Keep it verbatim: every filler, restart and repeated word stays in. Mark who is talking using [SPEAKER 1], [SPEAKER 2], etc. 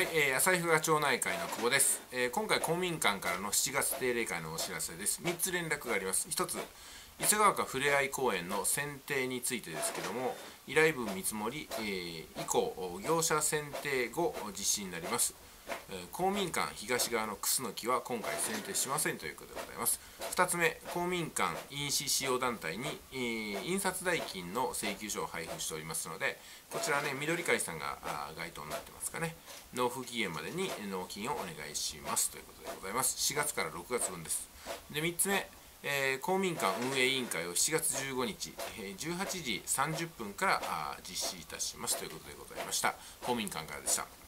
[SPEAKER 1] はい、えー、旭川町内会の久保です、えー。今回公民館からのしちがつ定例会のお知らせです。みっつ連絡があります。ひとつ、伊勢ヶ丘ふれあい公園の選定についてですけども、依頼文見積もり、えー、以降、業者選定後実施になります。えー、公民館東側のクスノキは今回選定しませんということでございます。ふたつめ、公民館印紙使用団体に、えー、印刷代金の請求書を配布しておりますので、こちらね、緑会さんが該当になってますかね。納付期限までに納金をお願いしますということでございます。しがつからろくがつぶんです。で、みっつめ、えー、公民館運営委員会をしちがつじゅうごにち、えー、じゅうはちじさんじゅっぷんから実施いたしますということでございました。公民館からでした。